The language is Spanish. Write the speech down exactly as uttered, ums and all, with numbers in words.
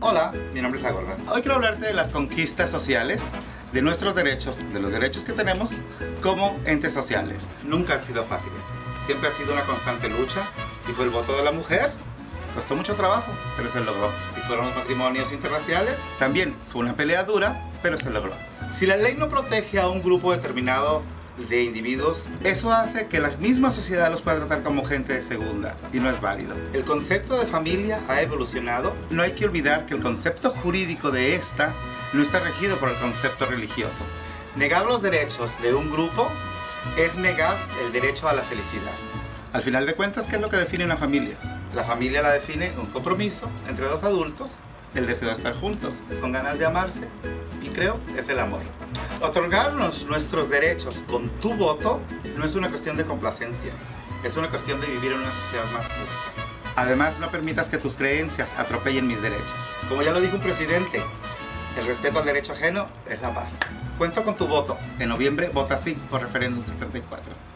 Hola, mi nombre es La Gorda. Hoy quiero hablarte de las conquistas sociales, de nuestros derechos, de los derechos que tenemos como entes sociales. Nunca han sido fáciles, siempre ha sido una constante lucha. Si fue el voto de la mujer, costó mucho trabajo, pero se logró. Si fueron los matrimonios interraciales, también fue una pelea dura, pero se logró. Si la ley no protege a un grupo determinado de individuos, eso hace que la misma sociedad los pueda tratar como gente de segunda, y no es válido. El concepto de familia ha evolucionado. No hay que olvidar que el concepto jurídico de esta no está regido por el concepto religioso. Negar los derechos de un grupo es negar el derecho a la felicidad. Al final de cuentas, ¿qué es lo que define una familia? La familia la define un compromiso entre dos adultos, el deseo de estar juntos, con ganas de amarse, y creo es el amor. Otorgarnos nuestros derechos con tu voto no es una cuestión de complacencia, es una cuestión de vivir en una sociedad más justa. Además, no permitas que tus creencias atropellen mis derechos. Como ya lo dijo un presidente, el respeto al derecho ajeno es la paz. Cuento con tu voto. En noviembre, vota sí por referéndum setenta y cuatro.